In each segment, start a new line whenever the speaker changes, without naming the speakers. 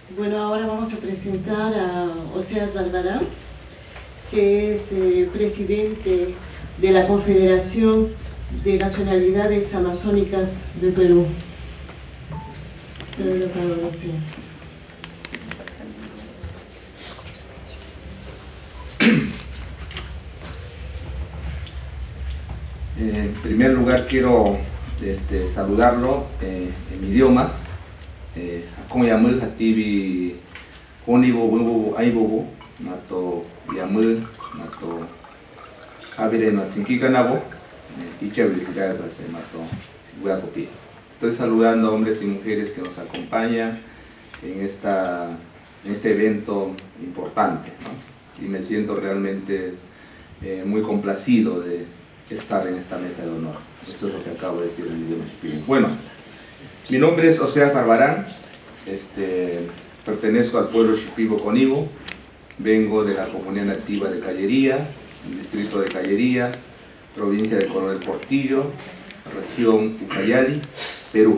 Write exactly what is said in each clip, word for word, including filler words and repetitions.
Bueno, ahora vamos a presentar a Oseas Barbarán, que es eh, presidente de la Confederación de Nacionalidades Amazónicas del Perú. Te doy la palabra, Oseas.
En primer lugar quiero este, saludarlo eh, en mi idioma. Como yamul hatibi honibo bubu aibobo nato yamul nato habire no tsinkiga nabo y chévere mato guacopi. Estoy saludando a hombres y mujeres que nos acompañan en, esta, en este evento importante, ¿no? Y me siento realmente eh, muy complacido de estar en esta mesa de honor. Eso es lo que acabo de decir en el idioma shipibo. Bueno, mi nombre es Oseas Barbarán, este, pertenezco al pueblo shipibo Conibo, vengo de la comunidad nativa de Callería, el distrito de Callería, provincia de Coronel Portillo, región Ucayali, Perú.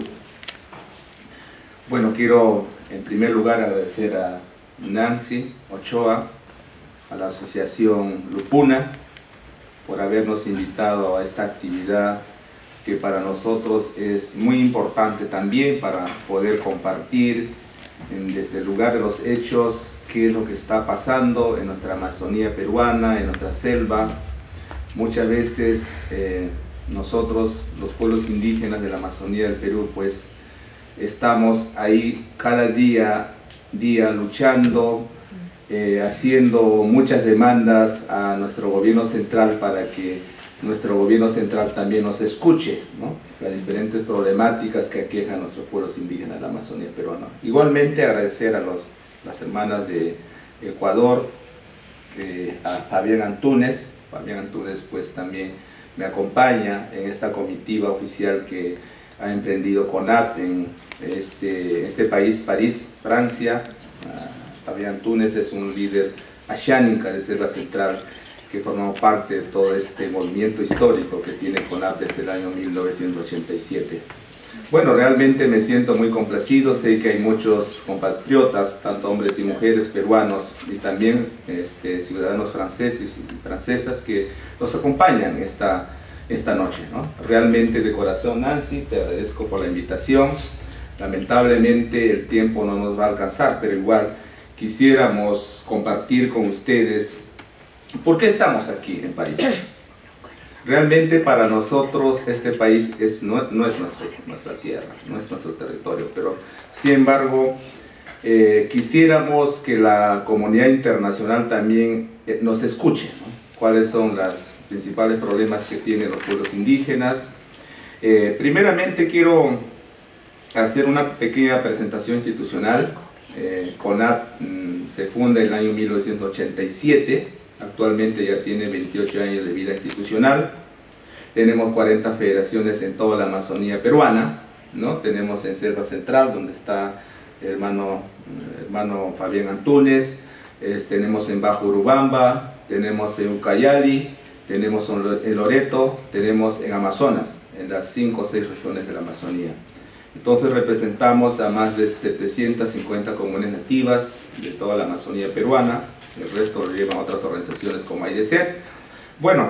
Bueno, quiero en primer lugar agradecer a Nancy Ochoa, a la asociación Lupuna, por habernos invitado a esta actividad que para nosotros es muy importante también para poder compartir en, desde el lugar de los hechos qué es lo que está pasando en nuestra Amazonía peruana, en nuestra selva. Muchas veces eh, nosotros, los pueblos indígenas de la Amazonía del Perú, pues estamos ahí cada día, día luchando, eh, haciendo muchas demandas a nuestro gobierno central para que nuestro gobierno central también nos escuche, ¿no?, las diferentes problemáticas que aquejan a nuestros pueblos indígenas de la Amazonía peruana. Igualmente agradecer a los, las hermanas de Ecuador, eh, a Fabián Antúnez. Fabián Antúnez pues también me acompaña en esta comitiva oficial que ha emprendido CONAT en este, este país, París, Francia. Uh, Fabián Antúnez es un líder ashánica de Selva Central que formó parte de todo este movimiento histórico que tiene CONAT desde el año mil novecientos ochenta y siete. Bueno, realmente me siento muy complacido, sé que hay muchos compatriotas, tanto hombres y mujeres peruanos y también este, ciudadanos franceses y francesas que nos acompañan esta, esta noche, ¿no? Realmente de corazón, Nancy, te agradezco por la invitación. Lamentablemente el tiempo no nos va a alcanzar, pero igual quisiéramos compartir con ustedes por qué estamos aquí en París. Realmente para nosotros este país es, no, no es nuestro, nuestra tierra, no es nuestro territorio, pero sin embargo eh, quisiéramos que la comunidad internacional también eh, nos escuche, ¿no?, cuáles son los principales problemas que tienen los pueblos indígenas. Eh, primeramente quiero hacer una pequeña presentación institucional. Eh, CONAT mmm, se funda en el año mil novecientos ochenta y siete, actualmente ya tiene veintiocho años de vida institucional. Tenemos cuarenta federaciones en toda la Amazonía peruana, ¿no? Tenemos en Selva Central, donde está el hermano, hermano Fabián Antúnez, eh, tenemos en Bajo Urubamba, tenemos en Ucayali, tenemos en Loreto, tenemos en Amazonas, en las cinco o seis regiones de la Amazonía. Entonces representamos a más de setecientas cincuenta comunidades nativas de toda la Amazonía peruana, el resto lo llevan otras organizaciones como A I D C. Bueno,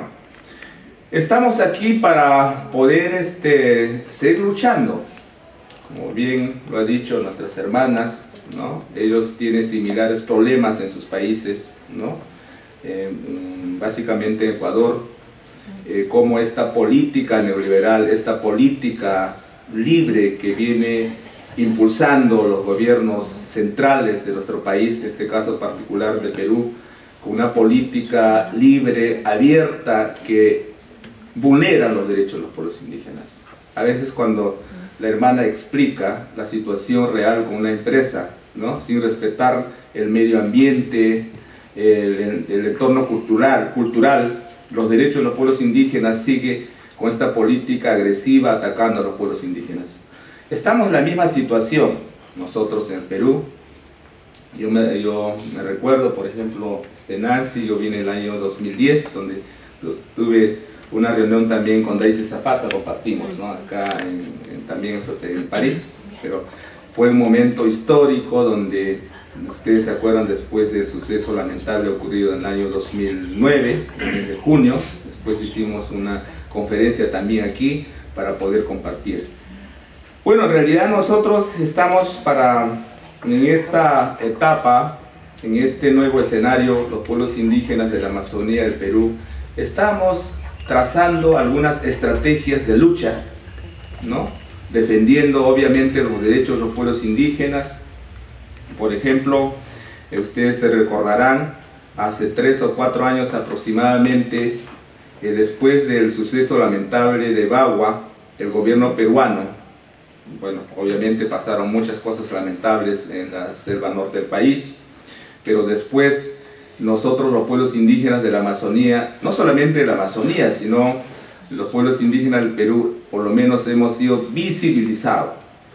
estamos aquí para poder este, seguir luchando, como bien lo han dicho nuestras hermanas, ¿no? Ellos tienen similares problemas en sus países, ¿no? Eh, básicamente en Ecuador, eh, como esta política neoliberal, esta política libre que viene impulsando los gobiernos centrales de nuestro país, en este caso particular de Perú, con una política libre, abierta, que vulnera los derechos de los pueblos indígenas. A veces cuando la hermana explica la situación real con una empresa, ¿no?, sin respetar el medio ambiente, el, el entorno cultural, cultural, los derechos de los pueblos indígenas, sigue con esta política agresiva atacando a los pueblos indígenas. Estamos en la misma situación nosotros en el Perú. Yo me, yo me recuerdo, por ejemplo, de Nancy, yo vine en el año dos mil diez, donde tu, tuve una reunión también con Daisy Zapata, compartimos, ¿no?, acá en, en, también en París, pero fue un momento histórico donde, ustedes se acuerdan, después del suceso lamentable ocurrido en el año dos mil nueve, en el mes de junio, después hicimos una conferencia también aquí para poder compartir. Bueno, en realidad nosotros estamos para, en esta etapa, en este nuevo escenario, los pueblos indígenas de la Amazonía del Perú, estamos trazando algunas estrategias de lucha, ¿no? Defendiendo obviamente los derechos de los pueblos indígenas. Por ejemplo, eh, ustedes se recordarán, hace tres o cuatro años aproximadamente, eh, después del suceso lamentable de Bagua, el gobierno peruano, bueno, obviamente pasaron muchas cosas lamentables en la selva norte del país, pero después nosotros los pueblos indígenas de la Amazonía, no solamente de la Amazonía, sino los pueblos indígenas del Perú, por lo menos hemos sido visibilizados,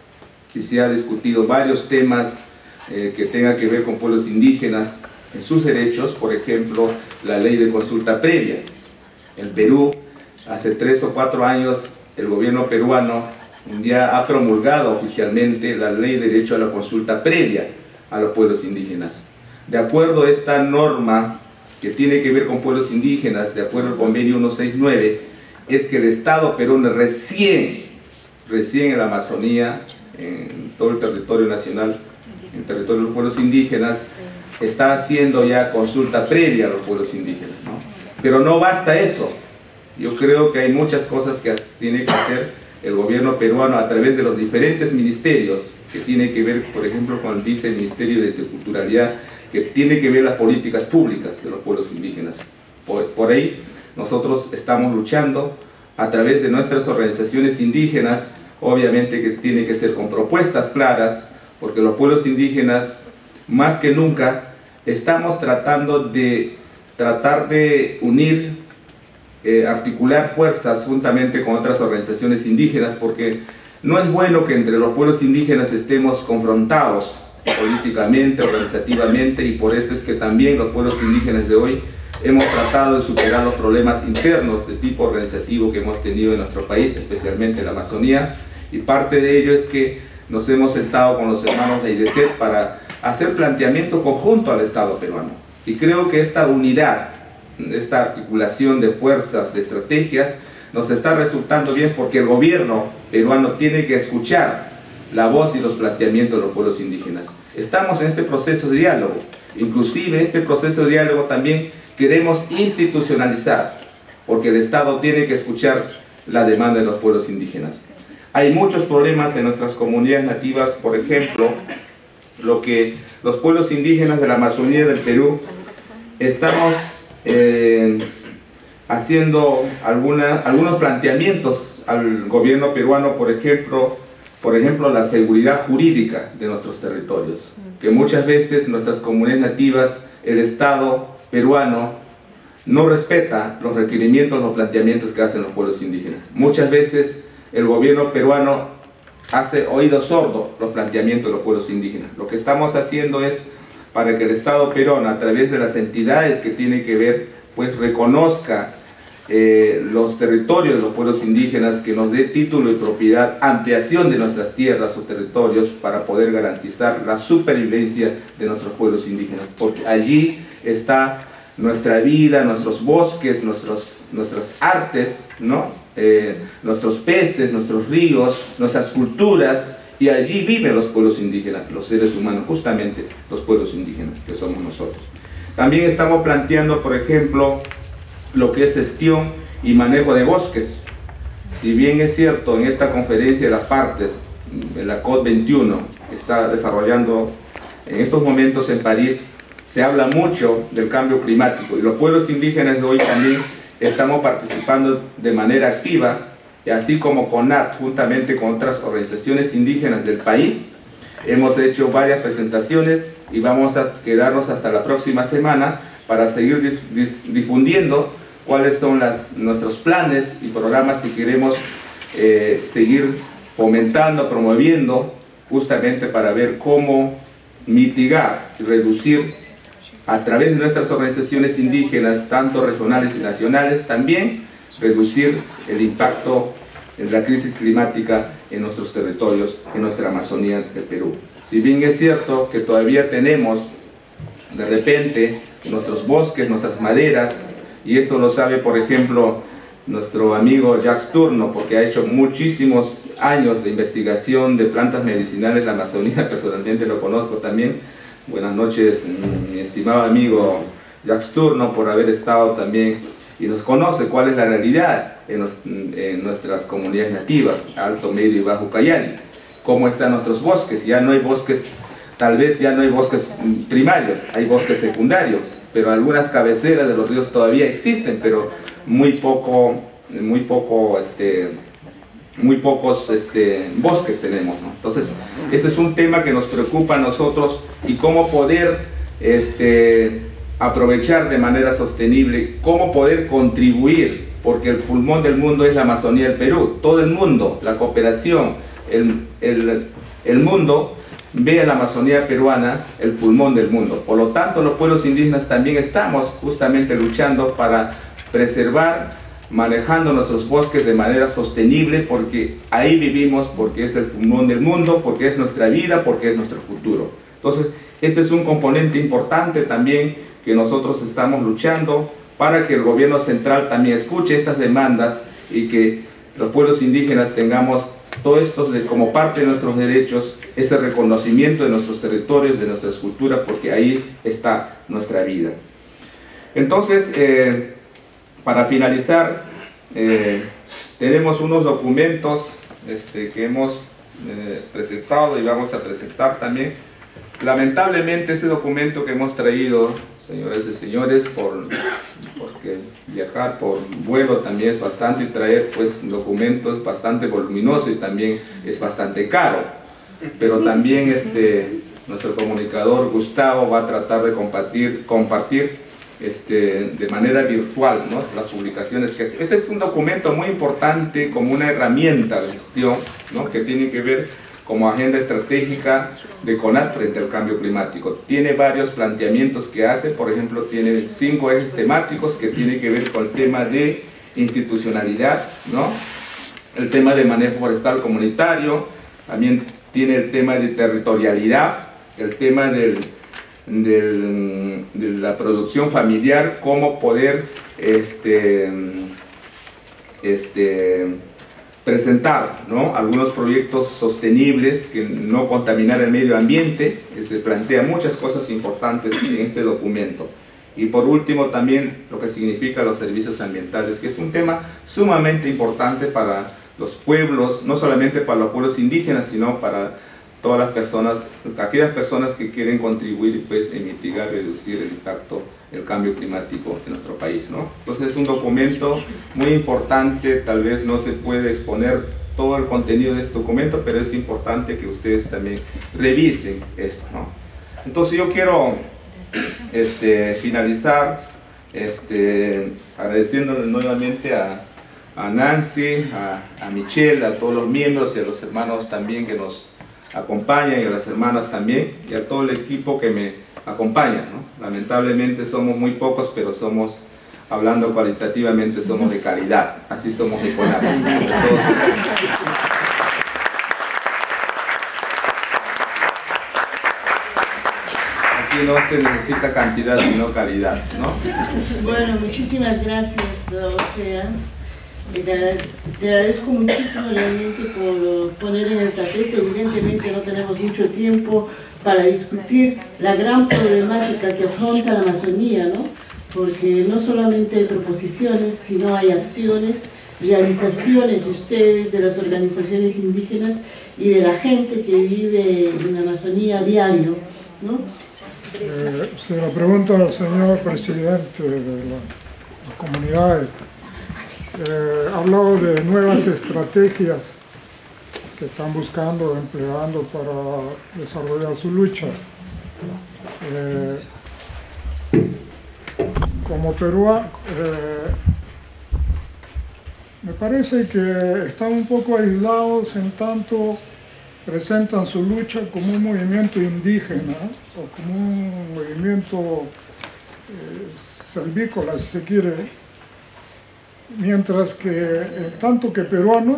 y se ha discutido varios temas eh, que tengan que ver con pueblos indígenas en sus derechos. Por ejemplo, la ley de consulta previa. En Perú, hace tres o cuatro años, el gobierno peruano ya ha promulgado oficialmente la ley de derecho a la consulta previa a los pueblos indígenas. De acuerdo a esta norma que tiene que ver con pueblos indígenas, de acuerdo al convenio ciento sesenta y nueve, es que el Estado peruano recién, recién en la Amazonía, en todo el territorio nacional, en el territorio de los pueblos indígenas, está haciendo ya consulta previa a los pueblos indígenas, ¿no? Pero no basta eso. Yo creo que hay muchas cosas que tiene que hacer el gobierno peruano a través de los diferentes ministerios, que tiene que ver, por ejemplo, con el viceministerio de Interculturalidad, que tiene que ver las políticas públicas de los pueblos indígenas. Por, por ahí nosotros estamos luchando a través de nuestras organizaciones indígenas, obviamente que tiene que ser con propuestas claras, porque los pueblos indígenas, más que nunca, estamos tratando de, tratar de unir, eh, articular fuerzas juntamente con otras organizaciones indígenas, porque no es bueno que entre los pueblos indígenas estemos confrontados políticamente, organizativamente, y por eso es que también los pueblos indígenas de hoy hemos tratado de superar los problemas internos de tipo organizativo que hemos tenido en nuestro país, especialmente en la Amazonía, y parte de ello es que nos hemos sentado con los hermanos de I D C E T para hacer planteamiento conjunto al Estado peruano. Y creo que esta unidad, esta articulación de fuerzas, de estrategias, nos está resultando bien, porque el gobierno peruano tiene que escuchar la voz y los planteamientos de los pueblos indígenas. Estamos en este proceso de diálogo, inclusive este proceso de diálogo también queremos institucionalizar, porque el Estado tiene que escuchar la demanda de los pueblos indígenas. Hay muchos problemas en nuestras comunidades nativas, por ejemplo, lo que los pueblos indígenas de la Amazonía del Perú estamos eh, haciendo alguna, algunos planteamientos al gobierno peruano, por ejemplo, por ejemplo, la seguridad jurídica de nuestros territorios, que muchas veces nuestras comunidades nativas, el Estado peruano no respeta los requerimientos, los planteamientos que hacen los pueblos indígenas. Muchas veces el gobierno peruano hace oído sordo los planteamientos de los pueblos indígenas. Lo que estamos haciendo es para que el Estado peruano, a través de las entidades que tienen que ver, pues reconozca eh, los territorios de los pueblos indígenas, que nos dé título y propiedad, ampliación de nuestras tierras o territorios para poder garantizar la supervivencia de nuestros pueblos indígenas, porque allí está nuestra vida, nuestros bosques, nuestros, nuestras artes, ¿no? eh, nuestros peces, nuestros ríos, nuestras culturas, y allí viven los pueblos indígenas, los seres humanos, justamente los pueblos indígenas que somos nosotros. También estamos planteando, por ejemplo, lo que es gestión y manejo de bosques. Si bien es cierto, en esta conferencia de las partes, en la COP veintiuno, que está desarrollando en estos momentos en París, se habla mucho del cambio climático, y los pueblos indígenas de hoy también estamos participando de manera activa, y así como CONAT, juntamente con otras organizaciones indígenas del país, hemos hecho varias presentaciones y vamos a quedarnos hasta la próxima semana para seguir dis, dis, difundiendo cuáles son las, nuestros planes y programas que queremos eh, seguir fomentando, promoviendo, justamente para ver cómo mitigar y reducir a través de nuestras organizaciones indígenas, tanto regionales y nacionales, también reducir el impacto la crisis climática en nuestros territorios, en nuestra Amazonía del Perú. Si bien es cierto que todavía tenemos de repente nuestros bosques, nuestras maderas, y eso lo sabe por ejemplo nuestro amigo Jacques Tourno, porque ha hecho muchísimos años de investigación de plantas medicinales en la Amazonía, personalmente lo conozco también. Buenas noches, mi estimado amigo Jacques Tourno, por haber estado también y nos conoce cuál es la realidad en, los, en nuestras comunidades nativas, Alto, Medio y Bajo Cayali, cómo están nuestros bosques. Ya no hay bosques, tal vez ya no hay bosques primarios, hay bosques secundarios, pero algunas cabeceras de los ríos todavía existen, pero muy poco, muy poco, este, muy pocos este, bosques tenemos, ¿no? Entonces, ese es un tema que nos preocupa a nosotros, y cómo poder este, aprovechar de manera sostenible, cómo poder contribuir, porque el pulmón del mundo es la Amazonía del Perú. Todo el mundo, la cooperación, el, el, el mundo ve a la Amazonía peruana el pulmón del mundo. Por lo tanto, los pueblos indígenas también estamos justamente luchando para preservar, manejando nuestros bosques de manera sostenible, porque ahí vivimos, porque es el pulmón del mundo, porque es nuestra vida, porque es nuestro futuro. Entonces, este es un componente importante también que nosotros estamos luchando para que el gobierno central también escuche estas demandas y que los pueblos indígenas tengamos todo esto como parte de nuestros derechos, ese reconocimiento de nuestros territorios, de nuestras culturas, porque ahí está nuestra vida. Entonces, eh, para finalizar, eh, tenemos unos documentos este, que hemos eh, presentado y vamos a presentar también. Lamentablemente ese documento que hemos traído, señoras y señores, por, porque viajar por vuelo también es bastante, y traer pues documentos bastante voluminoso y también es bastante caro, pero también este, nuestro comunicador Gustavo va a tratar de compartir, compartir este, de manera virtual, ¿no?, las publicaciones que hace. Este es un documento muy importante como una herramienta de gestión, ¿no?, que tiene que ver como agenda estratégica de CONAT frente al cambio climático. Tiene varios planteamientos que hace, por ejemplo, tiene cinco ejes temáticos que tienen que ver con el tema de institucionalidad, ¿no?, el tema de manejo forestal comunitario, también tiene el tema de territorialidad, el tema del, del, de la producción familiar, cómo poder este, este, presentar, ¿no?, algunos proyectos sostenibles que no contaminar el medio ambiente, que se plantea muchas cosas importantes en este documento. Y por último también lo que significa los servicios ambientales, que es un tema sumamente importante para los pueblos, no solamente para los pueblos indígenas, sino para todas las personas, aquellas personas que quieren contribuir pues, en mitigar, reducir el impacto del cambio climático en nuestro país, ¿no? Entonces es un documento muy importante, tal vez no se puede exponer todo el contenido de este documento, pero es importante que ustedes también revisen esto, ¿no? Entonces yo quiero este, finalizar este, agradeciéndole nuevamente a, a Nancy, a, a Michelle, a todos los miembros y a los hermanos también que nos acompañan, y a las hermanas también, y a todo el equipo que me acompaña, ¿no? Lamentablemente somos muy pocos, pero somos, hablando cualitativamente, somos de calidad. Así somos de CONAT. Aquí no se necesita cantidad, sino calidad, ¿no?
Bueno, muchísimas gracias, Oseas. Te agradezco muchísimo realmente por poner en el tapete. Evidentemente no tenemos mucho tiempo para discutir la gran problemática que afronta la Amazonía, ¿no? Porque no solamente hay proposiciones, sino hay acciones, realizaciones de ustedes, de las organizaciones indígenas y de la gente que vive en la Amazonía a diario, ¿no?
Eh, se la pregunta al señor presidente de la, la comunidad. Eh, ha hablado de nuevas estrategias que están buscando, empleando para desarrollar su lucha. Eh, como peruano, eh, me parece que están un poco aislados en tanto presentan su lucha como un movimiento indígena o como un movimiento eh, salvícola, si se quiere. mientras que eh, tanto que peruanos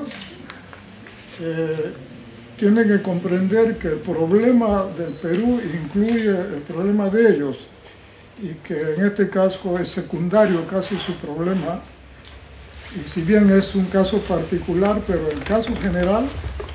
eh, tienen que comprender que el problema del Perú incluye el problema de ellos y que en este caso es secundario casi su problema, y si bien es un caso particular, pero el caso general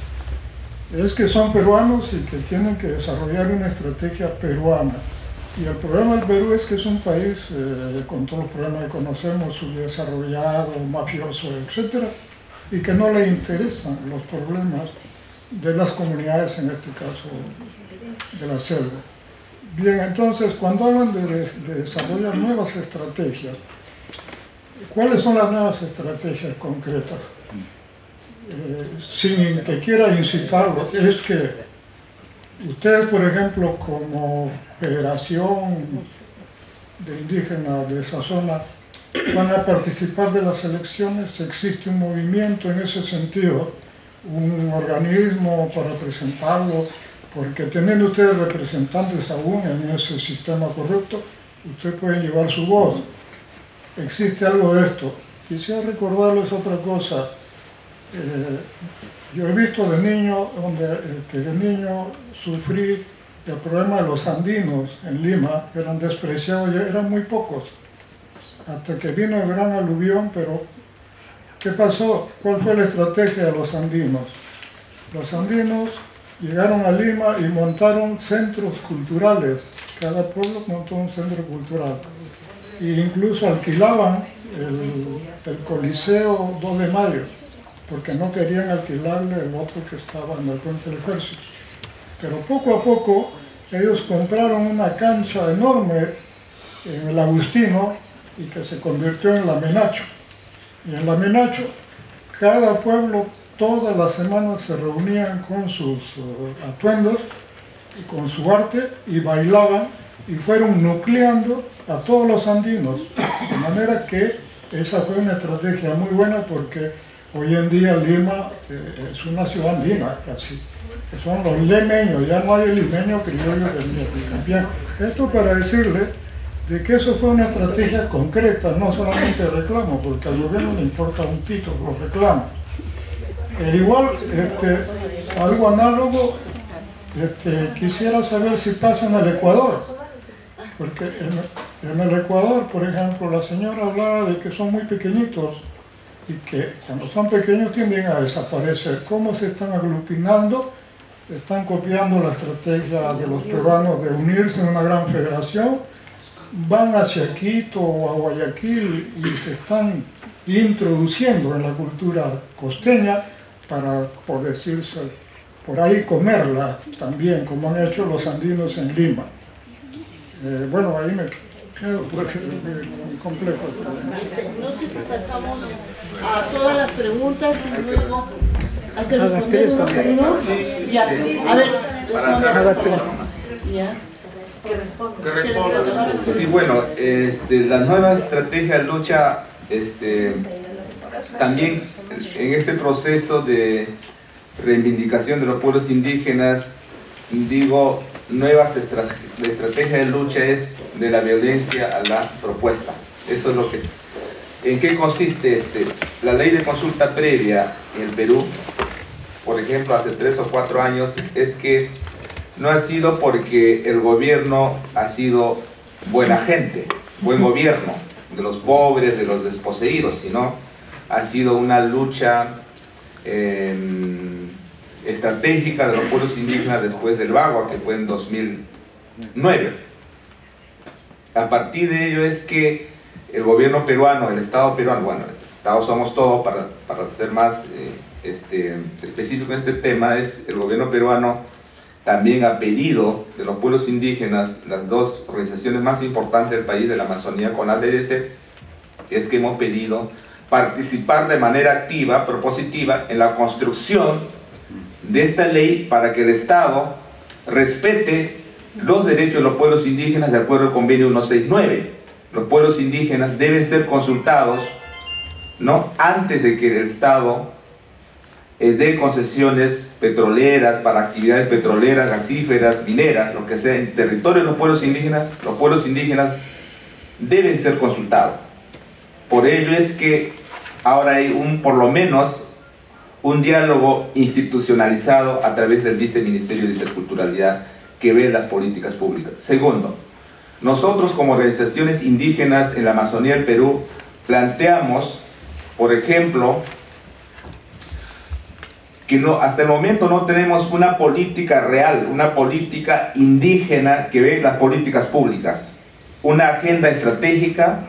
es que son peruanos y que tienen que desarrollar una estrategia peruana. Y el problema del Perú es que es un país eh, con todos los problemas que conocemos, subdesarrollado, mafioso, etcétera, y que no le interesan los problemas de las comunidades, en este caso de la selva. Bien, entonces, cuando hablan de, de desarrollar nuevas estrategias, ¿cuáles son las nuevas estrategias concretas? Eh, sin que quiera incitarlo, es que ustedes, por ejemplo, como Federación de Indígenas de esa zona, van a participar de las elecciones. ¿Existe un movimiento en ese sentido? ¿Un organismo para presentarlo? Porque teniendo ustedes representantes aún en ese sistema corrupto, ustedes pueden llevar su voz. ¿Existe algo de esto? Quisiera recordarles otra cosa. Eh, yo he visto de niño, donde, eh, que de niño sufrí el problema de los andinos en Lima, eran despreciados, ya eran muy pocos, hasta que vino el gran aluvión. Pero ¿qué pasó? ¿Cuál fue la estrategia de los andinos? Los andinos llegaron a Lima y montaron centros culturales, cada pueblo montó un centro cultural, e incluso alquilaban el, el Coliseo dos de mayo, porque no querían alquilarle el otro que estaba en el Puente del Ejército. Pero poco a poco ellos compraron una cancha enorme en el Agustino y que se convirtió en la Menacho. Y en la Menacho, cada pueblo todas las semanas se reunían con sus uh, atuendos y con su arte y bailaban, y fueron nucleando a todos los andinos, de manera que esa fue una estrategia muy buena, porque hoy en día Lima eh, es una ciudad andina casi, que son los limeños, ya no hay el limeño criollo del Bien, esto para decirle de que eso fue una estrategia concreta, no solamente reclamo, porque al gobierno le importa un pito los reclamos. E igual, este, algo análogo, este, quisiera saber si pasa en el Ecuador, porque en, en el Ecuador, por ejemplo, la señora hablaba de que son muy pequeñitos y que cuando son pequeños tienden a desaparecer. ¿Cómo se están aglutinando? Están copiando la estrategia de los peruanos de unirse en una gran federación, van hacia Quito o a Guayaquil y se están introduciendo en la cultura costeña para, por decirse, por ahí comerla también, como han hecho los andinos en Lima. Eh, bueno, ahí me quedo porque es complejo.
No sé si pasamos a todas las preguntas y luego hay que responder uno por uno. Ya, a ver, ya.
Que responda. Sí, bueno, este, la nueva estrategia de lucha, este, también en este proceso de reivindicación de los pueblos indígenas, digo, nuevas estrategias, la estrategia de lucha es de la violencia a la propuesta. Eso es lo que... ¿En qué consiste este? La ley de consulta previa en el Perú, por ejemplo, hace tres o cuatro años, es que no ha sido porque el gobierno ha sido buena gente, buen gobierno, de los pobres, de los desposeídos, sino ha sido una lucha eh, estratégica de los pueblos indígenas después del Bagua, que fue en dos mil nueve. A partir de ello es que el gobierno peruano, el Estado peruano, bueno, el Estado somos todos, para, para ser más eh, este, específico en este tema, es el gobierno peruano también ha pedido de los pueblos indígenas, las dos organizaciones más importantes del país, de la Amazonía, con A D D C, es que hemos pedido participar de manera activa, propositiva, en la construcción de esta ley para que el Estado respete los derechos de los pueblos indígenas de acuerdo al convenio ciento sesenta y nueve. Los pueblos indígenas deben ser consultados, ¿no?, antes de que el Estado eh, dé concesiones petroleras para actividades petroleras, gasíferas, mineras, lo que sea, en territorio de los pueblos indígenas. Los pueblos indígenas deben ser consultados. Por ello es que ahora hay un, por lo menos, un diálogo institucionalizado a través del Viceministerio de Interculturalidad que ve las políticas públicas. Segundo, nosotros como organizaciones indígenas en la Amazonía del Perú planteamos, por ejemplo, que no, hasta el momento no tenemos una política real, una política indígena que ve las políticas públicas, una agenda estratégica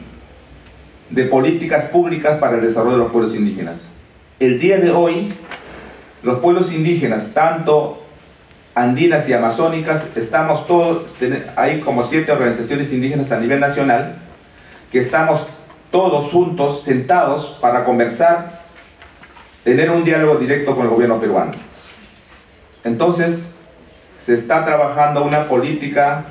de políticas públicas para el desarrollo de los pueblos indígenas. El día de hoy, los pueblos indígenas, tanto andinas y amazónicas, estamos todos, hay como siete organizaciones indígenas a nivel nacional, que estamos todos juntos, sentados, para conversar, tener un diálogo directo con el gobierno peruano. Entonces, se está trabajando una política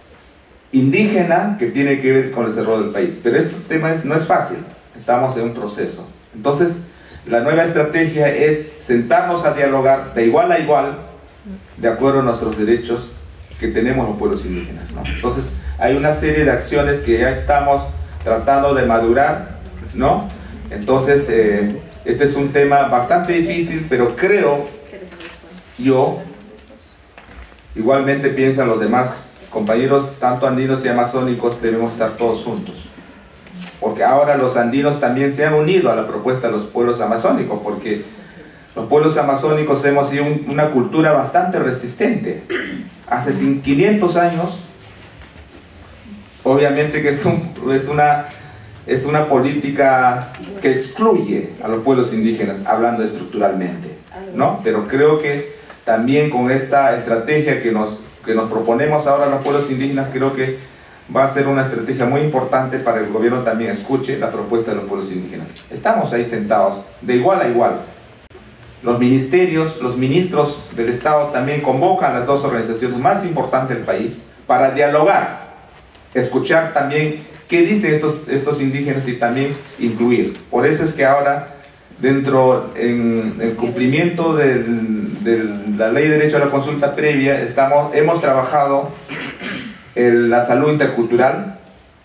indígena que tiene que ver con el desarrollo del país. Pero este tema es, no es fácil, estamos en un proceso. Entonces, la nueva estrategia es sentarnos a dialogar de igual a igual, de acuerdo a nuestros derechos que tenemos los pueblos indígenas, ¿no? Entonces, hay una serie de acciones que ya estamos tratando de madurar, ¿no? Entonces, eh, este es un tema bastante difícil, pero creo, yo, igualmente piensan los demás compañeros, tanto andinos y amazónicos, debemos estar todos juntos. Porque ahora los andinos también se han unido a la propuesta de los pueblos amazónicos, porque los pueblos amazónicos hemos sido un, una cultura bastante resistente. Hace quinientos años, obviamente que es, un, es, una, es una política que excluye a los pueblos indígenas, hablando estructuralmente, ¿no? Pero creo que también con esta estrategia que nos, que nos proponemos ahora los pueblos indígenas, creo que va a ser una estrategia muy importante para que el gobierno también escuche la propuesta de los pueblos indígenas. Estamos ahí sentados, de igual a igual. Los ministerios, los ministros del Estado también convocan a las dos organizaciones más importantes del país para dialogar, escuchar también qué dicen estos, estos indígenas y también incluir. Por eso es que ahora, dentro en el cumplimiento de, de la Ley de Derecho a la Consulta Previa, estamos, hemos trabajado El, la salud intercultural,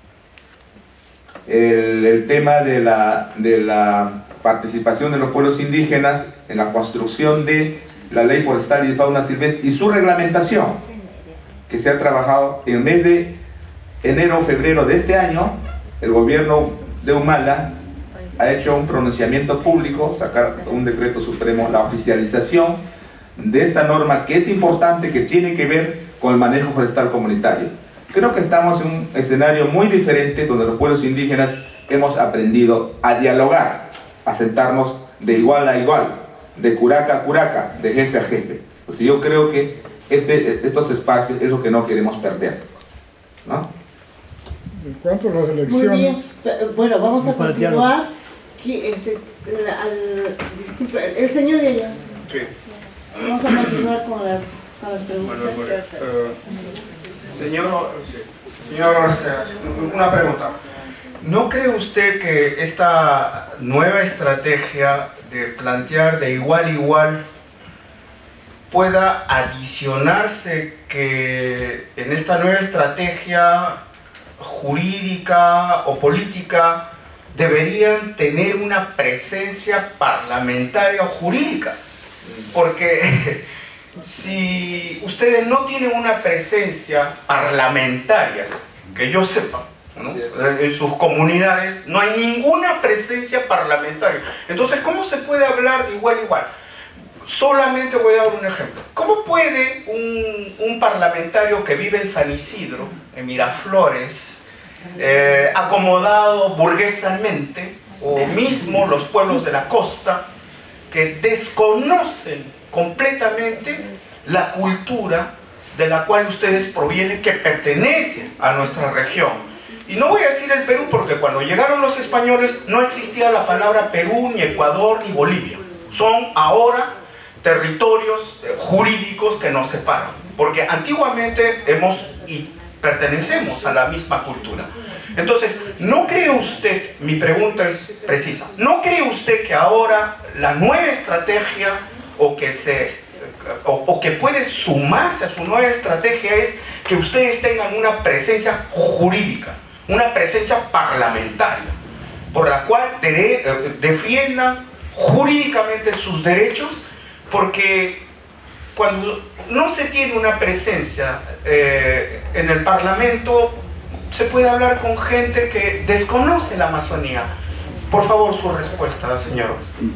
el, el tema de la, de la participación de los pueblos indígenas en la construcción de la ley forestal y de fauna silvestre y su reglamentación, que se ha trabajado en el mes de enero o febrero de este año. El gobierno de Humala ha hecho un pronunciamiento público, sacar un decreto supremo, la oficialización de esta norma que es importante, que tiene que ver con el manejo forestal comunitario. Creo que estamos en un escenario muy diferente donde los pueblos indígenas hemos aprendido a dialogar, a sentarnos de igual a igual, de curaca a curaca, de jefe a jefe. O sea, yo creo que este, estos espacios es lo que no queremos perder, ¿no?
En cuanto a las elecciones...
Muy bien, bueno, vamos a continuar. Que este, la, al, disculpe, el señor de allá.
Sí.
Vamos a continuar con las, con las preguntas.
Bueno, bueno, eh, señor, señor, una pregunta. ¿No cree usted que esta nueva estrategia de plantear de igual a igual pueda adicionarse, que en esta nueva estrategia jurídica o política deberían tener una presencia parlamentaria o jurídica? Porque si ustedes no tienen una presencia parlamentaria, que yo sepa, ¿no?, en sus comunidades no hay ninguna presencia parlamentaria. Entonces, ¿cómo se puede hablar de igual a igual? Solamente voy a dar un ejemplo. ¿Cómo puede un, un parlamentario que vive en San Isidro, en Miraflores, eh, acomodado burguesamente, o mismo los pueblos de la costa, que desconocen completamente la cultura de la cual ustedes provienen, que pertenece a nuestra región? Y no voy a decir el Perú, porque cuando llegaron los españoles no existía la palabra Perú, ni Ecuador, ni Bolivia. Son ahora territorios jurídicos que nos separan, porque antiguamente hemos y pertenecemos a la misma cultura. Entonces, ¿no cree usted, mi pregunta es precisa, ¿no cree usted que ahora la nueva estrategia, o que, se, o, o que puede sumarse a su nueva estrategia, es que ustedes tengan una presencia jurídica, una presencia parlamentaria? por la cual dere- eh, defiendan jurídicamente sus derechos, porque cuando no se tiene una presencia eh, en el Parlamento, se puede hablar con gente que desconoce la Amazonía. Por favor, su respuesta, señor.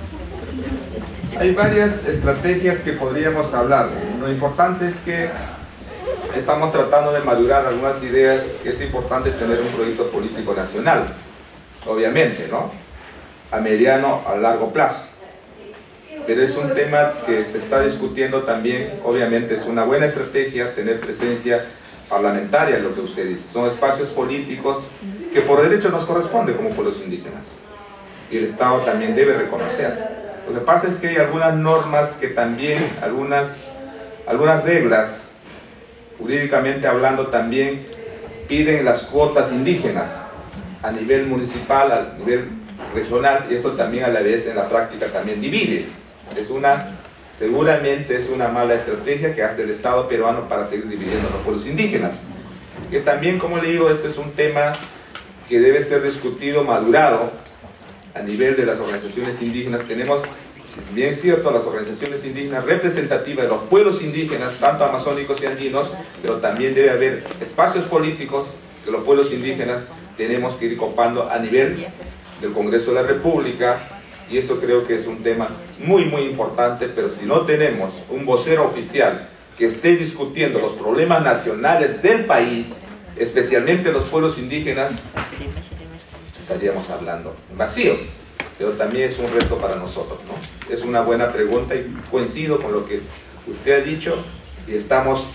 Hay varias estrategias que podríamos hablar. Lo importante es que estamos tratando de madurar algunas ideas, que es importante tener un proyecto político nacional, obviamente, ¿no? A mediano, a largo plazo. Pero es un tema que se está discutiendo también. Obviamente es una buena estrategia tener presencia parlamentaria, lo que usted dice. Son espacios políticos que por derecho nos corresponde como pueblos indígenas. Y el Estado también debe reconocer. Lo que pasa es que hay algunas normas que también, algunas, algunas reglas, jurídicamente hablando también, piden las cuotas indígenas a nivel municipal, a nivel regional, y eso también a la vez en la práctica también divide. Es una, seguramente es una mala estrategia que hace el Estado peruano para seguir dividiendo a los pueblos indígenas. Que también, como le digo, este es un tema que debe ser discutido, madurado, a nivel de las organizaciones indígenas. Tenemos, bien cierto, las organizaciones indígenas representativas de los pueblos indígenas, tanto amazónicos y andinos, pero también debe haber espacios políticos que los pueblos indígenas tenemos que ir copando a nivel del Congreso de la República, y eso creo que es un tema muy muy importante. Pero si no tenemos un vocero oficial que esté discutiendo los problemas nacionales del país, especialmente los pueblos indígenas, estaríamos hablando en vacío. Pero también es un reto para nosotros, ¿no? Es una buena pregunta y coincido con lo que usted ha dicho, y estamos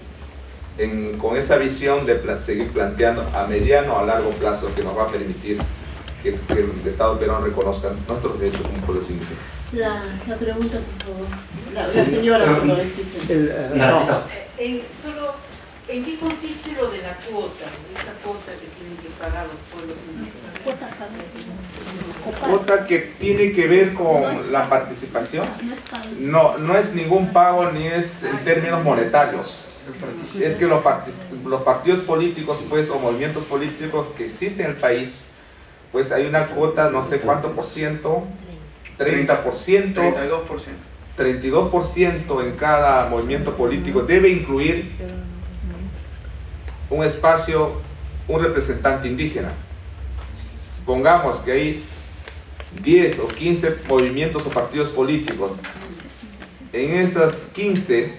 en, con esa visión de plan, seguir planteando a mediano a largo plazo, que nos va a permitir que, que el Estado peruano reconozca nuestros derechos como pueblos indígenas.
La, la pregunta, por favor. La, la señora, por favor, es que se...
El, uh, no.
En, solo, ¿en qué consiste lo de la cuota? Esa cuota que tienen que pagar los pueblos indígenas.
Cuota que tiene que ver con la participación. No, no es ningún pago ni es en términos monetarios. Es que los, part los partidos políticos, pues, o movimientos políticos que existen en el país, pues hay una cuota, no sé cuánto por ciento, treinta por ciento,
treinta y dos por ciento.
treinta y dos por ciento en cada movimiento político debe incluir un espacio, un representante indígena. Supongamos que hay diez o quince movimientos o partidos políticos. En esas quince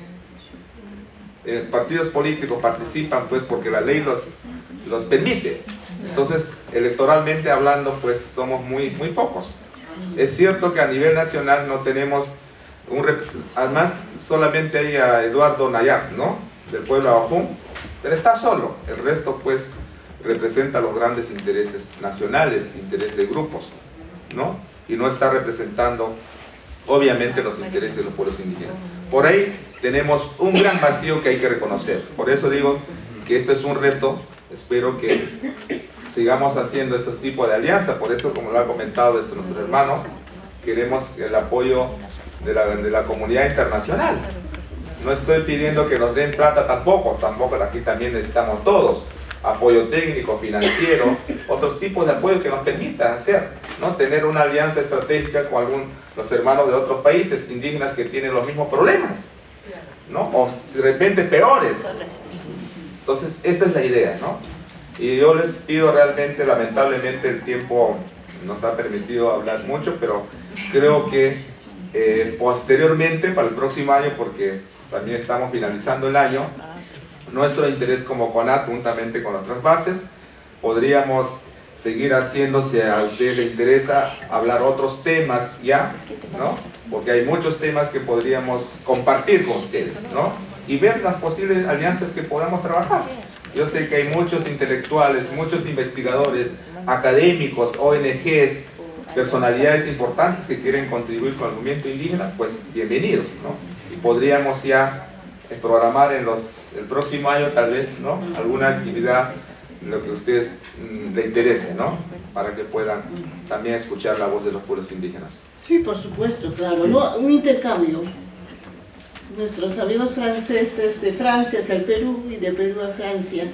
eh, partidos políticos participan, pues, porque la ley los, los permite. Entonces, electoralmente hablando, pues somos muy, muy pocos. Es cierto que a nivel nacional no tenemos un... Además, solamente hay a Eduardo Nayar, ¿no?, del pueblo Abajún, pero está solo. El resto, pues, representa los grandes intereses nacionales, intereses de grupos, ¿no? Y no está representando, obviamente, los intereses de los pueblos indígenas. Por ahí tenemos un gran vacío que hay que reconocer. Por eso digo que esto es un reto. Espero que sigamos haciendo estos tipos de alianzas. Por eso, como lo ha comentado desde nuestro hermano, queremos el apoyo de la, de la comunidad internacional. No estoy pidiendo que nos den plata tampoco, tampoco aquí también necesitamos todos. Apoyo técnico, financiero, otros tipos de apoyo que nos permitan hacer, ¿no? Tener una alianza estratégica con algún, los hermanos de otros países indígenas que tienen los mismos problemas, ¿no? O de repente peores. Entonces, esa es la idea, ¿no? Y yo les pido realmente, lamentablemente el tiempo nos ha permitido hablar mucho, pero creo que eh, posteriormente, para el próximo año, porque también estamos finalizando el año, nuestro interés como CONAT, juntamente con otras bases, podríamos seguir haciendo, si a usted le interesa, hablar otros temas ya, ¿no? Porque hay muchos temas que podríamos compartir con ustedes, ¿no? Y ver las posibles alianzas que podamos trabajar. Yo sé que hay muchos intelectuales, muchos investigadores, académicos, O N Ges, personalidades importantes que quieren contribuir con el movimiento indígena, pues bienvenidos, ¿no? Y podríamos ya programar en los, el próximo año tal vez, ¿no?, alguna actividad, lo que a ustedes mmm, les interese, ¿no?, para que puedan también escuchar la voz de los pueblos indígenas.
Sí, por supuesto, claro, ¿no? Un intercambio. Nuestros amigos franceses de Francia hacia el Perú y de Perú a Francia.